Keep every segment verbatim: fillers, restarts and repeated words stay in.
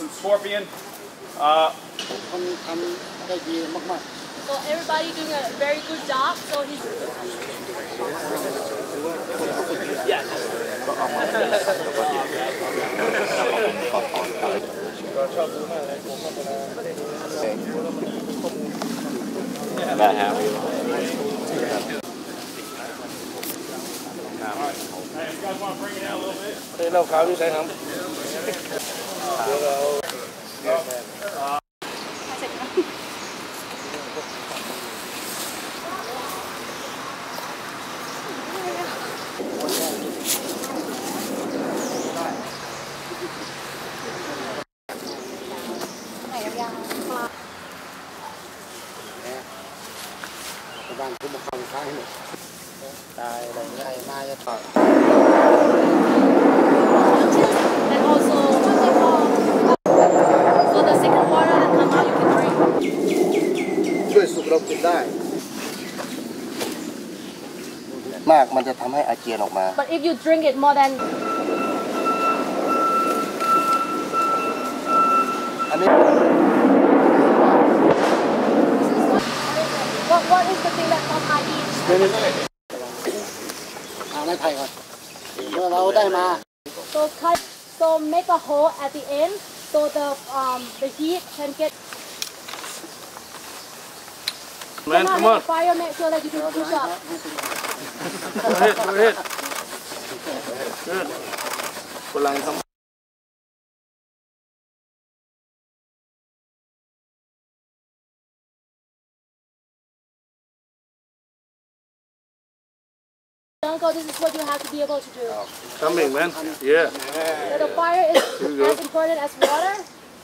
some scorpion. Uh, So everybody doing a very good job. So he's. yes. Yeah, that happened. Hey, you guys want to bring it down a little bit? Thế đâu kháo đi thấy không? Bạn cũng một phòng khai nữa. Tài đồng ngày mai cho tỏi. And also, so the second water that comes out you can drink. ช่วยสูบลมกินได้มากมันจะทำให้อาเจียนออกมา But if you drink it more than อันนี้ what what is the thing that comes out eat? เอาไม้ไผ่ก่อนเมื่อเราได้มา So cut, so make a hole at the end, so the um the heat can get. Man, come on. Fire, make sure that you can push up. Go ahead, go ahead. Good. กำลังทำ Uncle, this is what you have to be able to do. Coming, man. Yeah. So the fire is as important as water.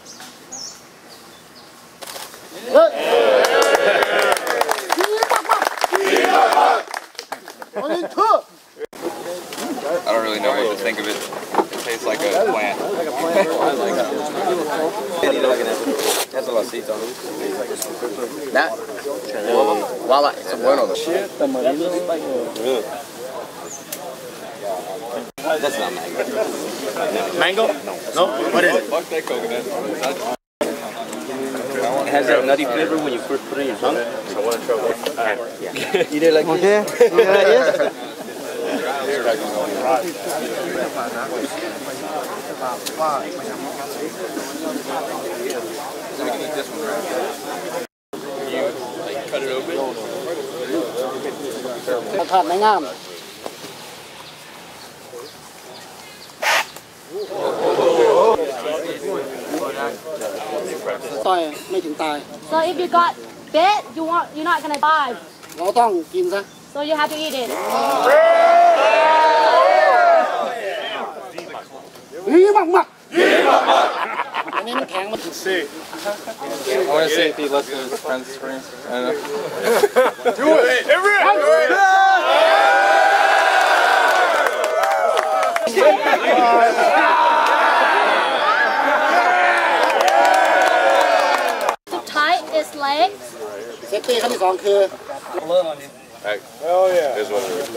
I don't really know what to think of it. It tastes like a plant. Like a plant? I like it. That's a losito. That? Voila, it's bueno. That's not mango. Mango? No? What is it? Fuck that coconut. It has that nutty flavor when you first put it in your tongue. I want to try one. Alright. Yeah. Eat it like okay. this. Yeah, yes. You like cut it open? ทอดไม่งามต่อยไม่ถึงตาย So if you got bit, you want you're not gonna die. เราต้องกินซะ So you have to eat it. ฮีมักมักอันนี้มันแข็งมัน See. I want to see if he lets his friends scream. I don't know. Do it! Everyone! To tie its legs. เซฟตี้ขั้นที่สองคือ Hell yeah. Here's what it is.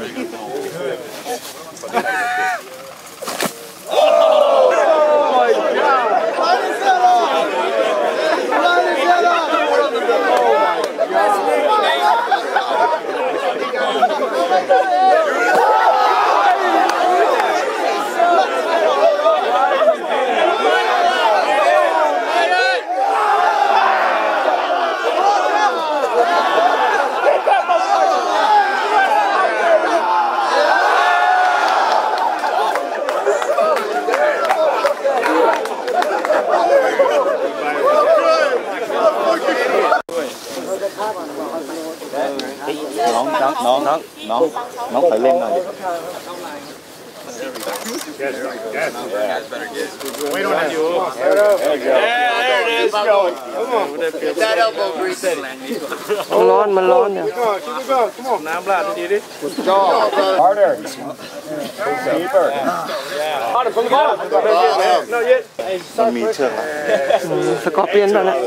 Nón, nón, nón, nón, nón, nón phải lên rồi. Yes, yes. Wait on that. There you go. Yeah, there it is. Going. Come on. Get that elbow grease steady. มันร้อนมันร้อนเนี่ย Keep going, keep it going. Come on. น้ำราดดีดิ Harder. Deeper. Harder from the bottom. No, yet. มันมีเชือกสกอร์เปียนด้วยนะ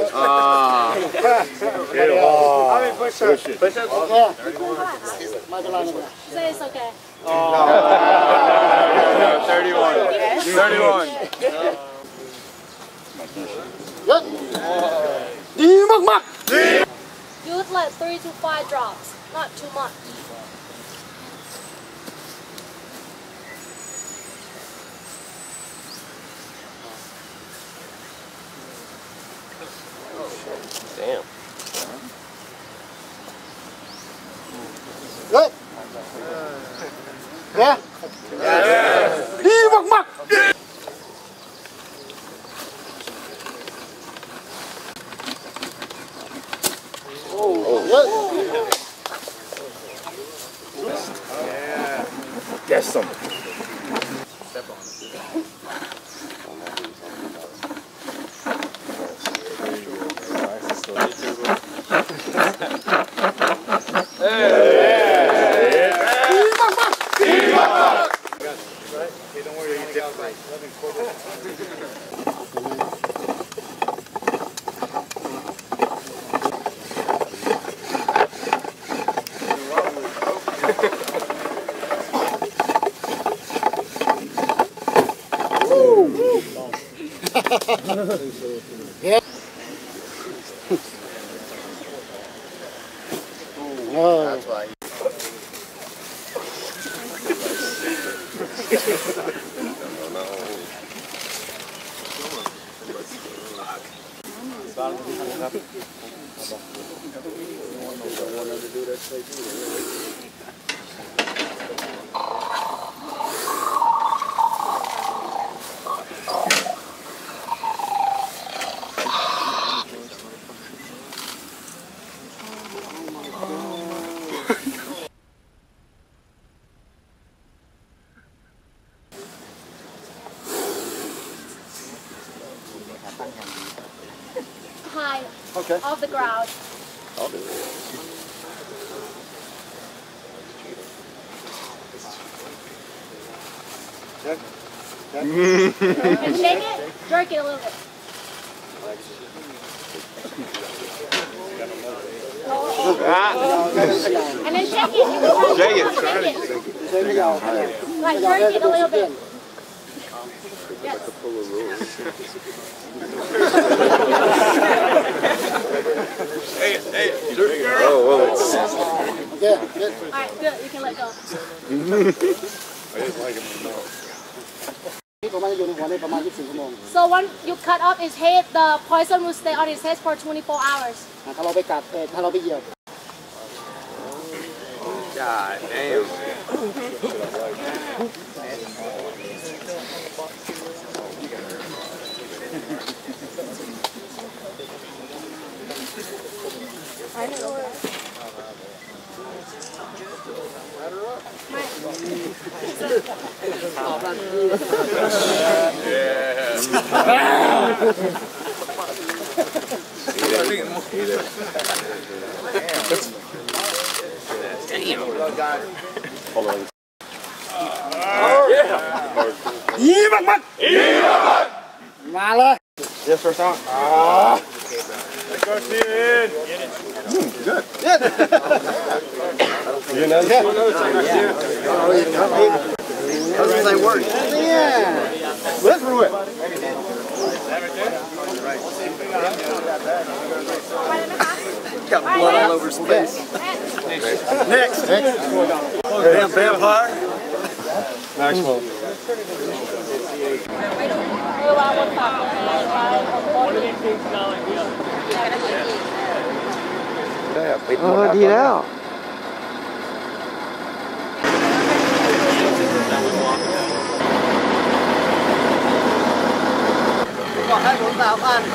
Push it. Push it. โอเคไม่เป็นไรไม่เป็นไร Say it's okay. thirty-one. thirty-one. ดีมากๆ Use like three to five drops, not too much. Damn. Đấy. Nè. Đi mặc mặc. Get some. Yeah. Oh. That's why. High Okay. off the ground. I'll do it. Check. Check. And shake it, jerk it a little bit. And then shake it. Shake it. Shake it. Like jerk it a little bit. Yes. Hey, hey. Oh, well. Yeah, good. Alright, good. You can let go. So once you cut off his head, the poison will stay on his head for twenty-four hours. ถ้าเราไปกัดเอ่อถ้าเราไปเหยียบ God damn. Ý mắc mắc. Ý mắc mắc. Mà lên. Yes, sir, son. Ah. Go, Steven. Mm, good. Good. You know that? How does that work? Yeah. Let's do it. Got blood all over his face. Next. Next. Damn vampire. Next one. เออวางบนตักวางบนโต๊ะเออดีแล้ว บอกให้ผมสาวพัน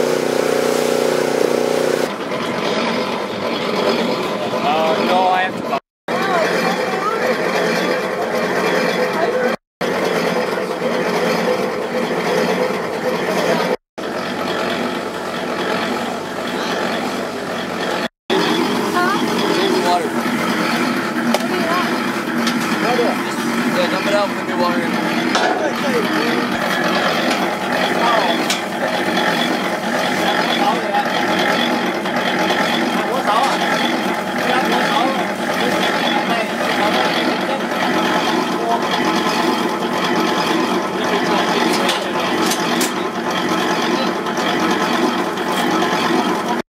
Uh, no, I have to buy morning.